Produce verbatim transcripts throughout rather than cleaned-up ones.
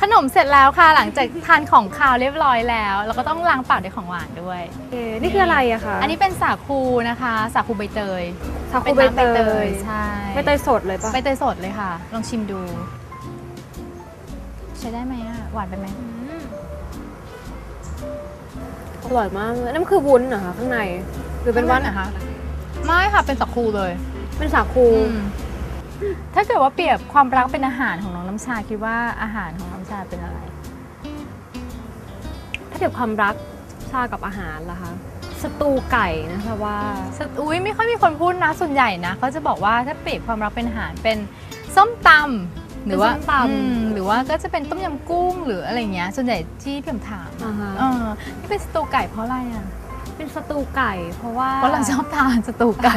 ขนมเสร็จแล้วค่ะหลังจากทานของคาวเรียบร้อยแล้วเราก็ต้องล้างปากด้วยของหวานด้วยนี่คืออะไรอะคะอันนี้เป็นสาคูนะคะสาคูใบเตยสาคูใบเตยใช่ใบเตยสดเลยปะใบเตยสดเลยค่ะลองชิมดูใช้ได้ไหมอะหวานไปไหมอร่อยมากเลยนั่นคือวุ้นเหรอคะข้างในหรือเป็นว่านนะคะไม่ค่ะเป็นสาคูเลยเป็นสาคูถ้าเกิดว่าเปรียบความรักเป็นอาหารของน้องน้ำชาคิดว่าอาหารของน้ำชาเป็นอะไรถ้าเปรียบความรักชากับอาหารล่ะคะสตูไก่นะคะว่าอุ้ยไม่ค่อยมีคนพูดนะส่วนใหญ่นะเขาจะบอกว่าถ้าเปรียบความรักเป็นอาหารเป็นส้มตำหรือว่าหรือว่าก็จะเป็นต้มยำกุ้งหรืออะไรเงี้ยส่วนใหญ่ที่พี่ผมถามเออนี่เป็นสตูไก่เพราะอะไรอ่ะเป็นสตูไก่เพราะว่าเพราะเราชอบทานสตูไก่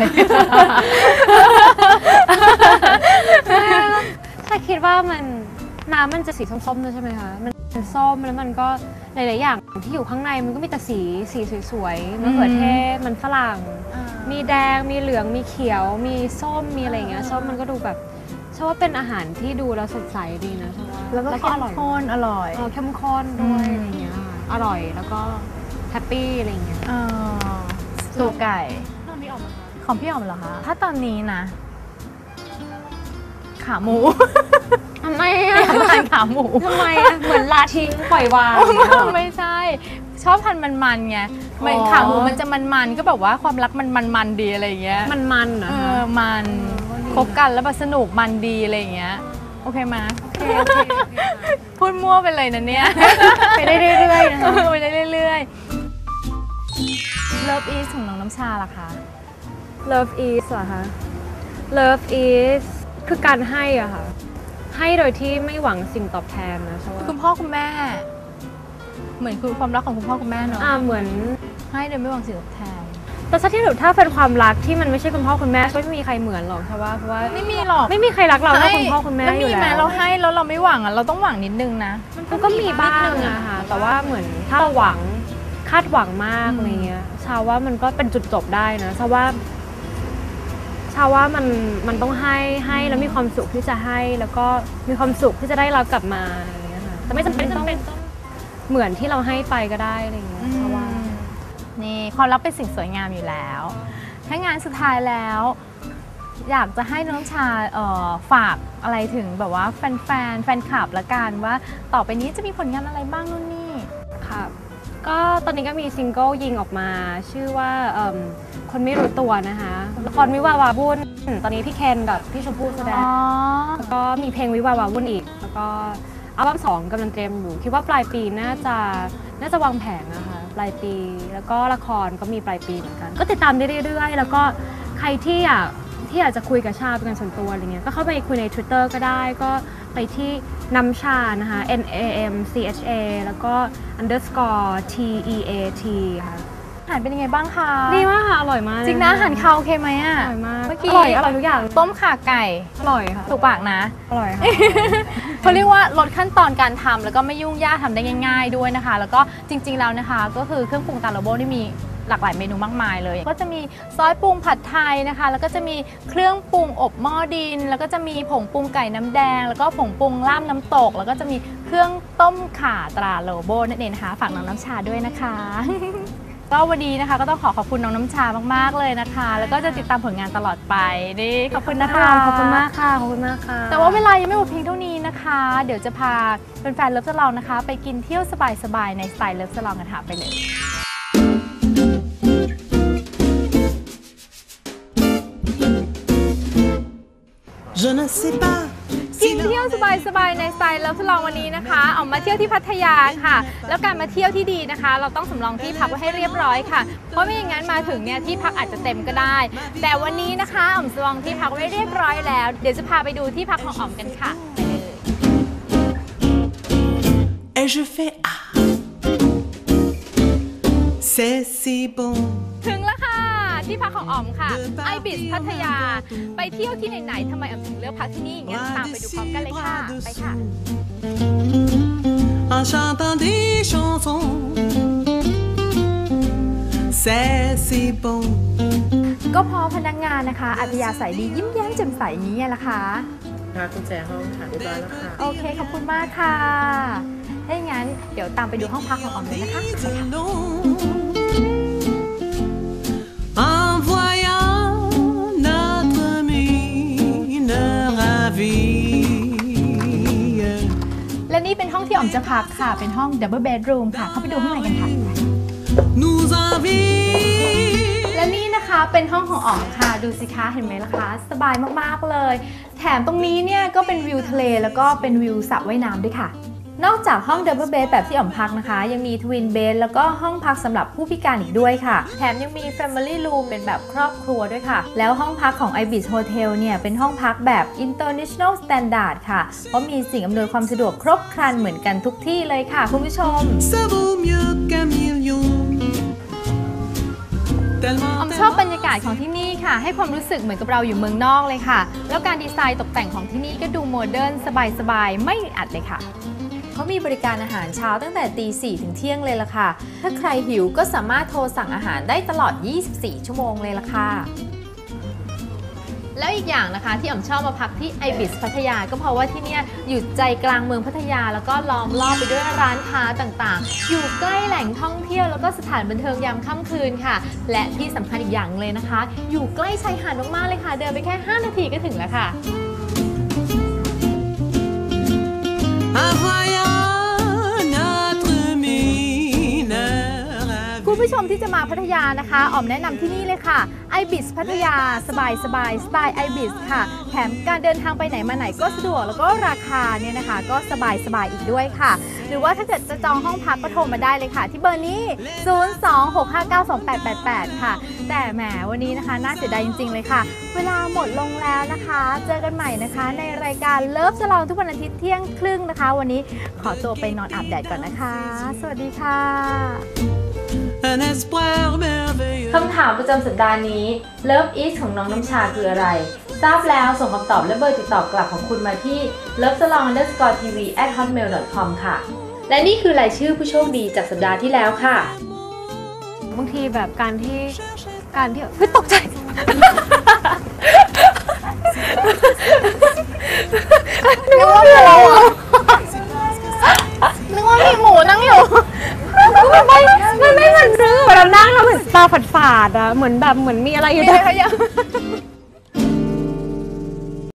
ถ้าคิดว่ามันน้ำมันจะสีส้มๆด้วยใช่ไหมคะมันเป็นส้มแล้วมันก็หลายๆอย่างที่อยู่ข้างในมันก็มีแต่สีสีสวยๆมะเขือเทศมันฝรั่งมีแดงมีเหลืองมีเขียวมีส้มมีอะไรอย่างเงี้ยส้มมันก็ดูแบบชอบว่าเป็นอาหารที่ดูแล้วสดใสดีนะชอบว่าแล้วก็เข้มข้นอร่อยเข้มข้นด้วยอะไรอย่างเงี้ยอร่อยแล้วก็แฮปปี้อะไรอย่างเงี้ยสตูไก่ของพี่อ๋อมเหรอคะถ้าตอนนี้นะขาหมูทำไมอะอยากทานขาหมูทำไมอะเหมือนลาทิ้งปล่อยวางไม่ใช่ชอบทานมันๆไงขาหมูมันจะมันๆก็แบบว่าความรักมันมันๆดีอะไรอย่างเงี้ยมันๆเหรอมันคบกันแล้วแบบสนุกมันดีอะไรอย่างเงี้ยโอเคไหมพูดมั่วไปเลยนะเนี่ยไปได้เรื่อยๆนะคะไปได้เรื่อยๆ Love is ของน้องน้ำชาล่ะคะ Love is เหรอคะ Love is คือการให้อะค่ะให้โดยที่ไม่หวังสิ่งตอบแทนนะใช่ไหมคุณพ่อคุณแม่เหมือนคือความรักของคุณพ่อคุณแม่เนาะอ่าเหมือนให้โดยไม่หวังสิ่งตอบแทนแต่ถ้าที่หนูถ้าเป็นความรักที่มันไม่ใช่คุณพ่อคุณแม่ก็ไม่มีใครเหมือนหรอกเพราะว่าเพราะว่าไม่มีหรอกไม่มีใครรักเราเท่าคุณพ่อคุณแม่อยู่แล้วแล้วมีไหมเราให้แล้วเราไม่หวังอ่ะเราต้องหวังนิดนึงนะมันก็มีบ้างอะค่ะแต่ว่าเหมือนถ้าเราหวังคาดหวังมากอะไรเงี้ยชาว่ามันก็เป็นจุดจบได้นะชาว่าชาว่ามันมันต้องให้ให้แล้วมีความสุขที่จะให้แล้วก็มีความสุขที่จะได้รับกลับมาอะไรเงี้ยค่ะแต่ไม่จำเป็นต้องเหมือนที่เราให้ไปก็ได้อะไรเงี้ยชาว่านี่ความรักเป็นสิ่งสวยงามอยู่แล้วถ้างานสุดท้ายแล้วอยากจะให้น้องชาฝากอะไรถึงแบบว่าแฟนแฟนแฟนคลับละกันว่าต่อไปนี้จะมีผลงานอะไรบ้างนู่นนี่ค่ะก็ตอนนี้ก็มีซิงเกิลยิงออกมาชื่อว่าคนไม่รู้ตัวนะคะละครวิวาวาวุ่นตอนนี้พี่เคนกับพี่ชมพู่แสดงแล้วก็มีเพลงวิวาวาวุ่นอีกแล้วก็อัลบั้มสองกำลังเตรียมอยู่คิดว่าปลายปีน่าจะน่าจะวางแผงนะคะปลายปีแล้วก็ละครก็มีปลายปีเหมือนกันก็ติดตามได้เรื่อยๆแล้วก็ใครที่อยากที่อยากจะคุยกับชาเป็นการส่วนตัวอะไรเงี้ยก็เข้าไปคุยใน Twitter ก็ได้ก็ไปที่น้ำชานะคะ N A M C H A แล้วก็ underscore T E A T ค่ะอาหารเป็นยังไงบ้างคะดีมากค่ะอร่อยมากจริงนะอาหารคาวโอเคไหมอ่ะอร่อยมากเมื่อกี้อร่อยอร่อยทุกอย่างต้มข่าไก่อร่อยค่ะถูกปากนะอร่อยค่ะเขาเรียกว่าลดขั้นตอนการทำแล้วก็ไม่ยุ่งยากทำได้ง่ายๆด้วยนะคะแล้วก็จริงๆแล้วนะคะก็คือเครื่องปรุงตาโลโบที่มีหลากหลายเมนูมากมายเลยก็จะมีซอสปรุงผัดไทยนะคะแล้วก็จะมีเครื่องปรุงอบหม้อดินแล้วก็จะมีผงปรุงไก่น้ำแดงแล้วก็ผงปรุงลาบน้ำตกแล้วก็จะมีเครื่องต้มข่าตราโลโบนั่นเองนะคะฝากน้องน้ำชาด้วยนะคะก็วันนี้นะคะก็ต้องขอขอบคุณน้องน้ำชามากๆเลยนะคะแล้วก็จะติดตามผลงานตลอดไปนี่ขอบคุณนะคะขอบคุณมากค่ะขอบคุณมากค่ะแต่ว่าเวลายังไม่หมดเพียงเท่านี้นะคะเดี๋ยวจะพาแฟนๆเลิฟสลองนะคะไปกินเที่ยวสบายๆในสไตล์เลิฟสลองกันค่ะไปเลยกินเที่ยวสบายๆในสไตล์เลิฟสลองวันนี้นะคะออกมาเที่ยวที่พัทยาค่ะแล้วการมาเที่ยวที่ดีนะคะเราต้องสำรองที่พักไว้ให้เรียบร้อยค่ะเพราะไม่อย่างนั้นมาถึงเนี่ยที่พักอาจจะเต็มก็ได้แต่วันนี้นะคะอ๋อมสำรองที่พักไว้เรียบร้อยแล้วเดี๋ยวจะพาไปดูที่พักของอ๋อมกันค่ะถึงแล้วค่ะที่พักของอ๋อมค่ะไอบิสพัทยาไปเที่ยวที่ไหนๆทำไมอ๋อมถึงเลือกพักที่นี่งั้นตามไปดูพร้อมกันเลยค่ะไปค่ะก็เพราะพนักงานนะคะอัธยาศัยดียิ้มแย้มแจ่มใสอย่างนี้แหละค่ะพากุญแจห้องค่ะเรียบร้อยแล้วค่ะโอเคขอบคุณมากค่ะถ้าอย่างนั้นเดี๋ยวตามไปดูห้องพักของออมเลยนะคะ En voyant notre mine ravie และนี่เป็นห้องที่ออมจะพักค่ะเป็นห้อง Double Bedroom ค่ะเข้าไปดูข้างในกันค่ะ nous envie และนี่นะคะเป็นห้องของอ๋อมค่ะดูสิคะเห็นไหมล่ะคะสบายมากๆเลยแถมตรงนี้เนี่ยก็เป็นวิวทะเลแล้วก็เป็นวิวสระว่ายน้ำด้วยค่ะนอกจากห้อง Double Bed แบบที่อ๋อมพักนะคะยังมี Twin Bed แล้วก็ห้องพักสำหรับผู้พิการอีกด้วยค่ะแถมยังมี Family Room เป็นแบบครอบครัวด้วยค่ะแล้วห้องพักของ Ibis Hotel เนี่ยเป็นห้องพักแบบ International Standard ค่ะเพราะมีสิ่งอำนวยความสะดวกครบครันเหมือนกันทุกที่เลยค่ะคุณผู้ชม ça vaut mieux qu'un million ออมชอบบรรยากาศของที่นี่ค่ะให้ความรู้สึกเหมือนกับเราอยู่เมืองนอกเลยค่ะแล้วการดีไซน์ตกแต่งของที่นี่ก็ดูโมเดิร์นสบายๆไม่อัดเลยค่ะเขามีบริการอาหารเช้าตั้งแต่ตีสี่ถึงเที่ยงเลยล่ะค่ะถ้าใครหิวก็สามารถโทรสั่งอาหารได้ตลอดยี่สิบสี่ชั่วโมงเลยล่ะค่ะแล้วอีกอย่างนะคะที่อ๋อมชอบมาพักที่ Ibis พัทยาก็เพราะว่าที่นี่อยู่ใจกลางเมืองพัทยาแล้วก็ล้อมรอบไปด้วยร้านค้าต่างๆอยู่ใกล้แหล่งท่องเที่ยวแล้วก็สถานบันเทิงยามค่ำคืนค่ะและที่สำคัญอีกอย่างเลยนะคะอยู่ใกล้ชายหาดมากๆเลยค่ะเดินไปแค่ห้านาทีก็ถึงแล้วค่ะ En voyant notre mine คุณผู้ชมที่จะมาพัทยานะคะอ๋อมแนะนำที่นี่เลยค่ะ Ibis พัทยาสบายสบายสไตล์ Ibis ค่ะแถมการเดินทางไปไหนมาไหนก็สะดวกแล้วก็ราคาเนี่ยนะคะก็สบายสบายอีกด้วยค่ะหรือว่าถ้าเกิดจะจองห้องพักก็โทรมาได้เลยค่ะที่เบอร์นี้ ศูนย์ สอง หก ห้า เก้า สอง แปด แปด แปด ค่ะแต่แหมวันนี้นะคะน่าเสียดายจริงๆเลยค่ะเวลาหมดลงแล้วนะคะเจอกันใหม่นะคะในรายการเลิฟสลองทุกวันอาทิตย์เที่ยงครึ่งนะคะวันนี้ขอตัวไปนอนอาบแดดก่อนนะคะสวัสดีค่ะ un espoir merveilleux คำถามประจำสัปดาห์นี้ Love Is ของน้องน้ำชาคืออะไร ทราบแล้วส่งคำตอบและเบอร์ติดต่อกลับของคุณมาที่ เลิฟสลอง อันเดอร์สกอร์ ที วี แอท ฮอตเมล ดอท คอม ค่ะ และนี่คือรายชื่อผู้โชคดีจากสัปดาห์ที่แล้วค่ะบางทีแบบการที่การที่เฮ้ยตกใจนึกว่าเรานึกว่ามีหมูนั่งอยู่ไม่ไม่ไม่เหมือนเวลานั่งเราเหมือนตาฝาดๆอะเหมือนแบบเหมือนมีอะไรอยู่ใน